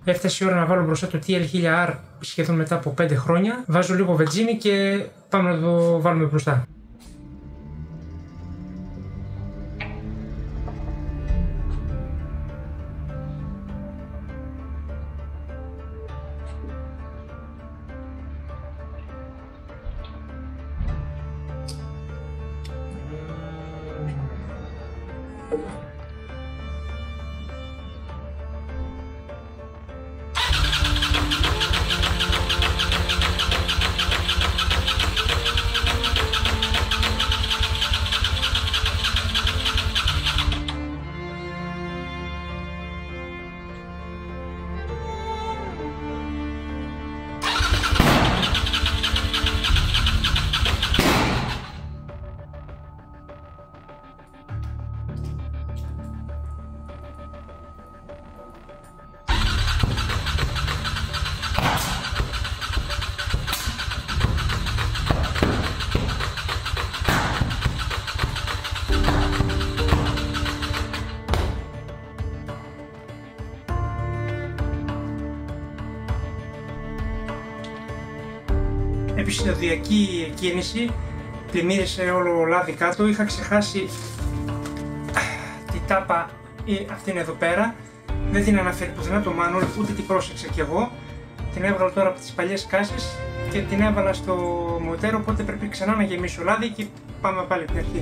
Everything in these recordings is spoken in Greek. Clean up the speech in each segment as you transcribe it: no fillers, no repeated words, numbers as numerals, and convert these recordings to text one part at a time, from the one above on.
Έφτασε η ώρα να βάλω μπροστά το TL1000R σχεδόν μετά από 5 χρόνια. Βάζω λίγο βενζίνη και πάμε να το βάλουμε μπροστά. Επισυνοδιακή κίνηση, πλημμύρισε όλο λάδι κάτω, είχα ξεχάσει τη τάπα αυτήν εδώ πέρα, δεν την αναφέρει πουθενά το manual, ούτε την πρόσεξα κι εγώ, την έβγαλα τώρα από τις παλιές κάσεις και την έβαλα στο μοτέρ, οπότε πρέπει ξανά να γεμίσω λάδι και πάμε πάλι από την αρχή.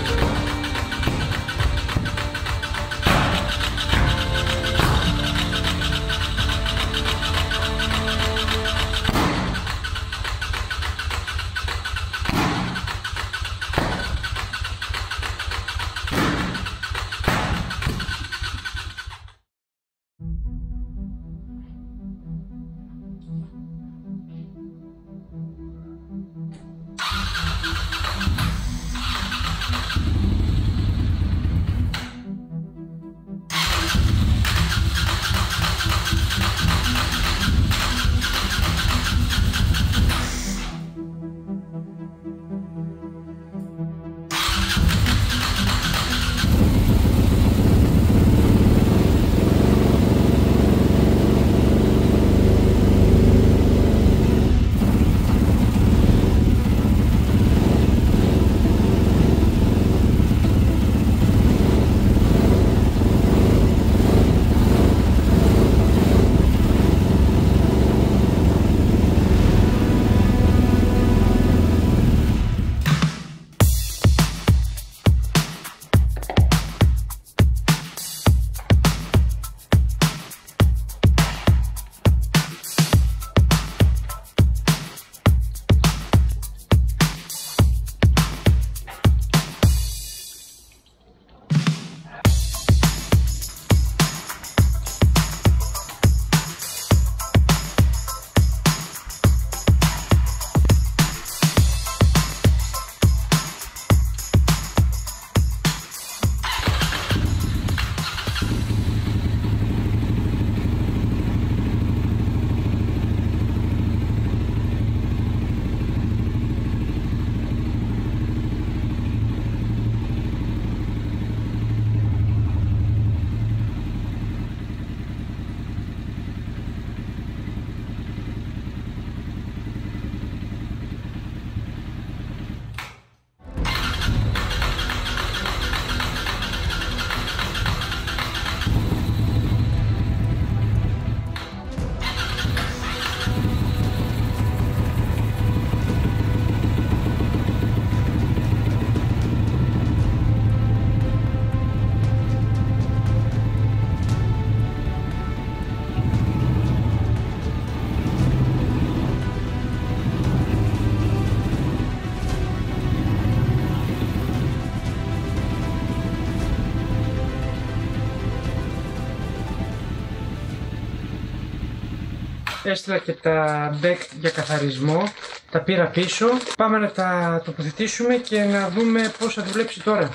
Έστειλα και τα μπέκ για καθαρισμό, τα πήρα πίσω. Πάμε να τα τοποθετήσουμε και να δούμε πώς θα δουλέψει τώρα.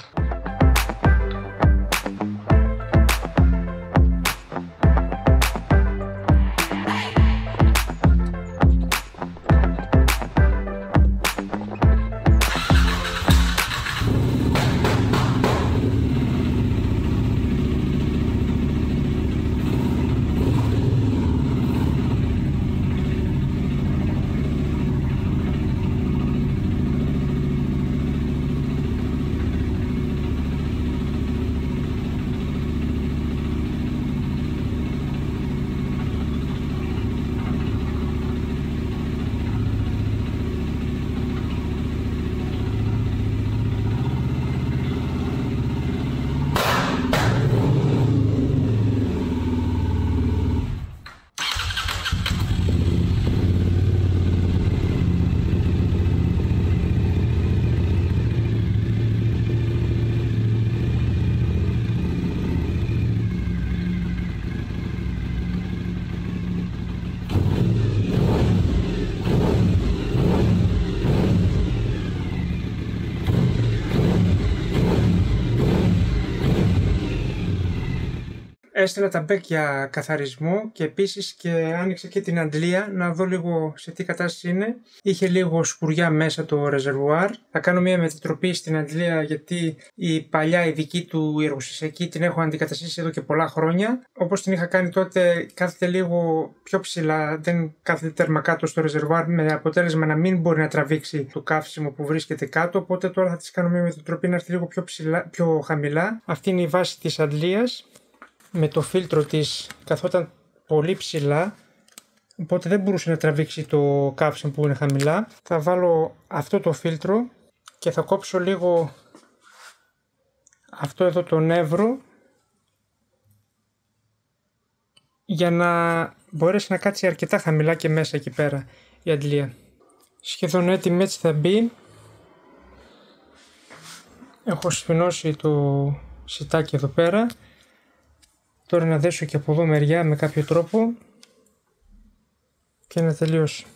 Έστειλα τα μπέκ για καθαρισμό και επίσης και άνοιξα και την αντλία να δω λίγο σε τι κατάσταση είναι. Είχε λίγο σπουριά μέσα το ρεζερβουάρ. Θα κάνω μια μετατροπή στην αντλία γιατί η παλιά η δική του εργοστασιακή την έχω αντικαταστήσει εδώ και πολλά χρόνια. Όπως την είχα κάνει τότε, κάθεται λίγο πιο ψηλά, δεν κάθεται τέρμα κάτω στο ρεζερβουάρ, με αποτέλεσμα να μην μπορεί να τραβήξει το καύσιμο που βρίσκεται κάτω. Οπότε τώρα θα της κάνω μια μετατροπή να έρθει λίγο πιο χαμηλά. Αυτή είναι η βάση της αντλίας. Με το φίλτρο της καθόταν πολύ ψηλά, οπότε δεν μπορούσε να τραβήξει το καύσιμο που είναι χαμηλά. Θα βάλω αυτό το φίλτρο και θα κόψω λίγο αυτό εδώ το νεύρο για να μπορέσει να κάτσει αρκετά χαμηλά και μέσα εκεί πέρα η αντλία. Σχεδόν έτοιμη έτσι θα μπει. Έχω σφινώσει το σιτάκι εδώ πέρα. Τώρα να δέσω και από εδώ μεριά με κάποιο τρόπο και να τελειώσει.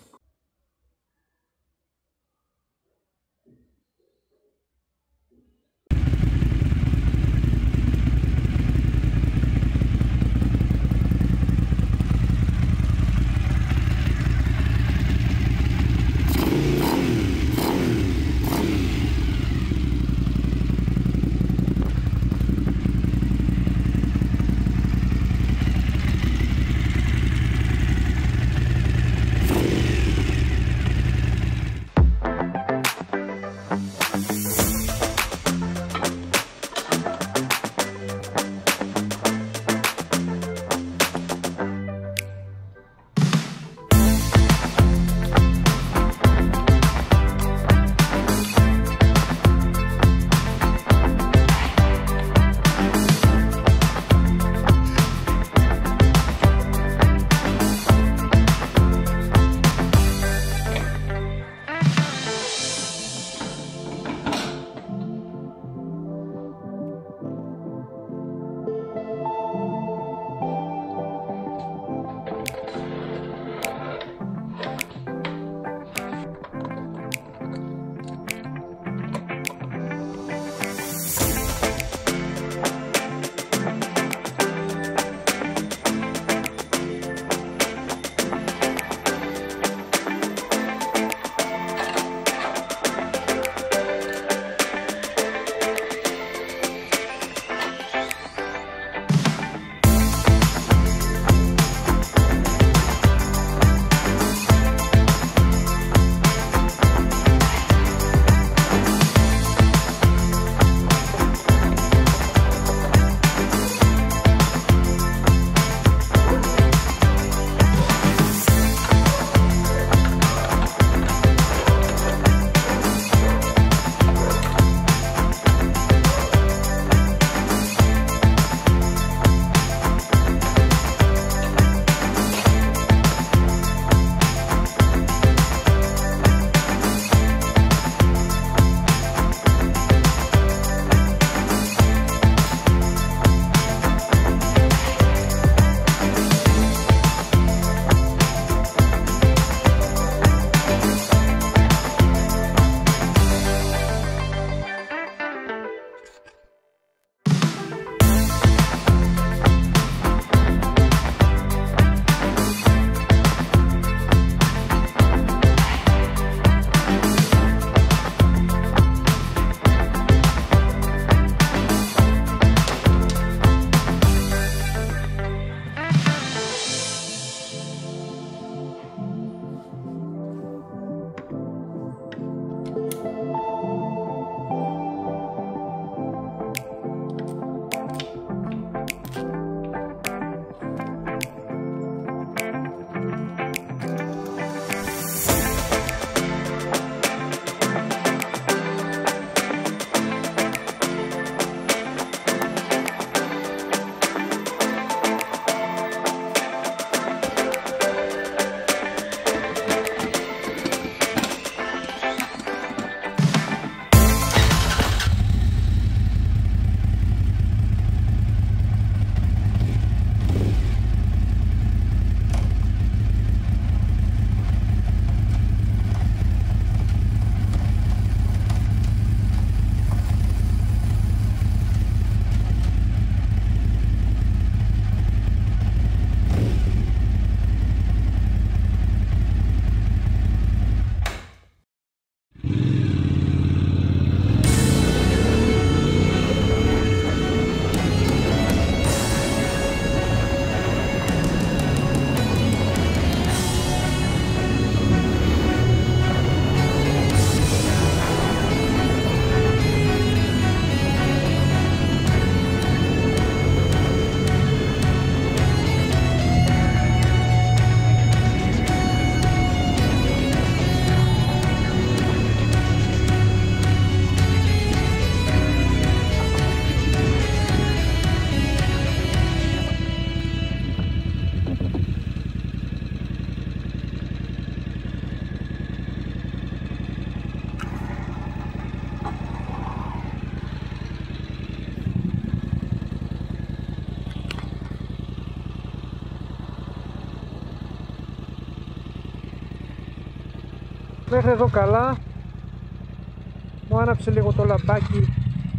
Μέχρι εδώ καλά. Μου άναψε λίγο το λαμπάκι.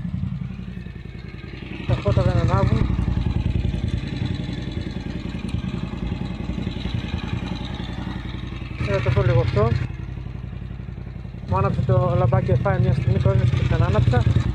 Τα φώτα δεν ανάβουν. Θα το πω λίγο αυτό. Μου άναψε το λαμπάκι, έφαγε μια στιγμή, το έσβησε και ξανά άναψα.